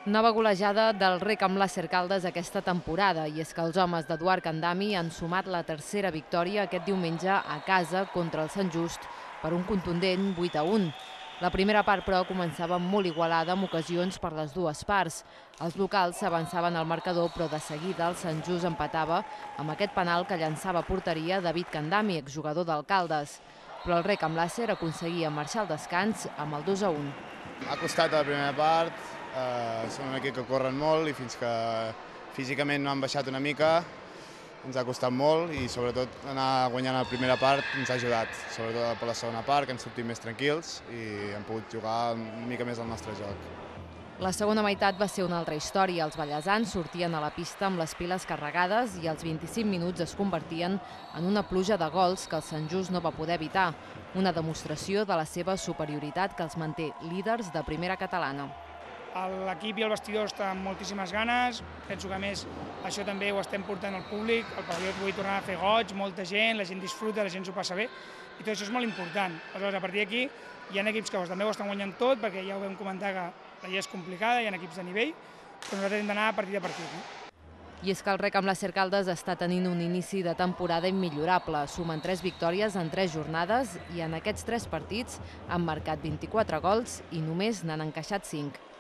Nova golejada del Rec amb l'Acer Caldes aquesta temporada, i és que els homes d'Eduard Candami han sumat la tercera victòria aquest diumenge a casa contra el Sant Just per un contundent 8-1. La primera part, però, començava molt igualada amb ocasions per les dues parts. Els locals s'avançaven al marcador, però de seguida el Sant Just empatava amb aquest penal que llançava a porteria David Candami, exjugador del Caldes. Però el Rec amb l'Acer aconseguia marxar al descans amb el 2-1. Ha costat a la primera part, són un equip que corren molt i fins que físicament no han baixat una mica ens ha costat molt i sobretot anar guanyant la primera part ens ha ajudat, sobretot per la segona part, que ens sortim més tranquils i hem pogut jugar una mica més al nostre joc. La segona meitat va ser una altra història. Els ballesans sortien a la pista amb les piles carregades i als 25 minuts es convertien en una pluja de gols que el Sant Just no va poder evitar. Una demostració de la seva superioritat que els manté líders de primera catalana. L'equip i el vestidor estan amb moltíssimes ganes, penso que a més això també ho estem portant al públic, el pavelló avui tornarà a fer goig, molta gent, la gent disfruta, la gent s'ho passa bé i tot això és molt important. Aleshores, a partir d'aquí hi ha equips que també ho estan guanyant tot, perquè ja ho vam comentar que la lliga és complicada, hi ha equips de nivell, però nosaltres hem d'anar partit a partit. I és que el Rec amb l'Acer Caldes està tenint un inici de temporada immillorable. Sumen 3 victòries en 3 jornades i en aquests 3 partits han marcat 24 gols i només n'han encaixat 5.